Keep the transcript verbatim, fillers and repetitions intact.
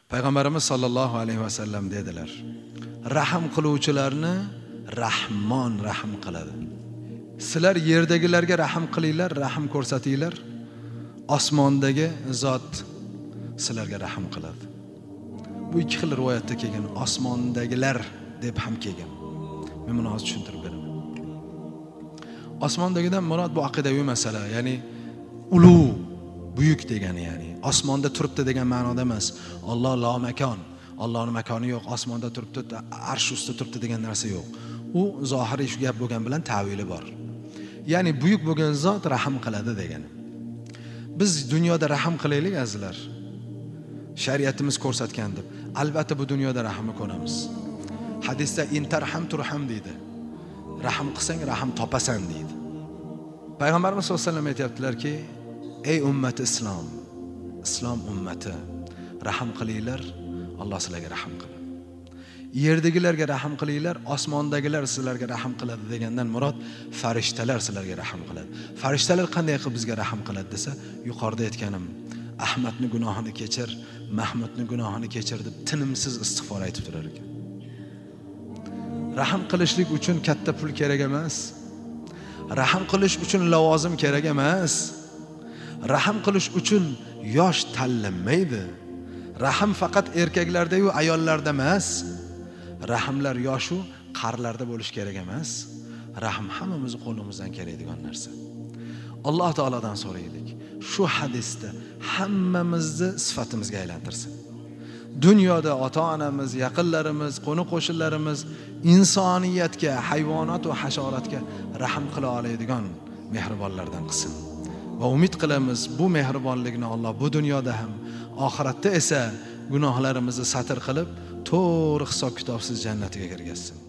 Payg'ambarimiz sollallohu alayhi vasallam dedilar: Rahim qiluvchilarni Rahmon rahim qiladi. Sizlar yerdagilarga rahim qilinglar, rahim ko'rsatinglar. Osmondagi zot sizlarga rahim qiladi. Bu ikki xil rivoyatda kelgan, osmondagilar deb ham kelgan. Men buni hozir tushuntirib beraman. Osmondagidan murod bu aqidaviy masala, ya'ni ulug', buyuk degani, ya'ni osmonda turibdi degan ma'noda emas. Alloh la makon, Allohning makoni yo'q, osmonda turibdi, arsh ustida turibdi degan narsa yo'q. U zohiriy shu gap bo'lgan bilan ta'vili bor. Ya'ni buyuk bo'lgan zot rahim qiladi degani. Biz dunyoda rahim qilaylik azizlar. Shariatimiz ko'rsatgan deb. Albatta bu dunyoda rahimni ko'ramiz. Hadisda intarham turham deydi. Rahim qilsang rahim topasan deydi. Payg'ambarimiz sollallohu alayhi vasallam aytibdilar-ki, ey ummati islom, islom ummati, rahim qilinglar, Alloh sizlarga rahim qiladi. Yerdagilarga rahim qilinglar, osmondagilar sizlarga rahim qiladi degandan murod farishtalar sizlarga rahim qiladi. Farishtalar qanday qilib bizga rahim qiladi desa, yuqorida aytganim, Ahmadni gunohini kechir, Mahmudni gunohini kechir deb tinimsiz istig'for aytib turar ekan. Rahim qilishlik uchun katta pul kerak emas. Rahim qilish uchun lavozim kerak emas. Rahim qilish uchun yosh tanlanmaydi. Rahim faqat erkaklarda yu ayollarda emas. Rahimlar yoshu qarlarda bo'lish kerak emas. Rahim hammamiz qo'limizdan keladigan narsa. Alloh taoladan so'raylik, shu hadisda hammamizni sifatimizga aylantirsin. Dunyoda ota-onamiz, yaqinlarimiz, qo'ni-qo'shnilarimiz insoniyatga, hayvonot va hasharotga rahim qila oladigan mehribonlardan qilsin. Va umid qilamiz, bu mehribonlikni Alloh bu dunyoda ham, oxiratda esa gunohlarimizni satr qilib, to'g'ri hisob-kitobsiz jannatiga kirgizsin.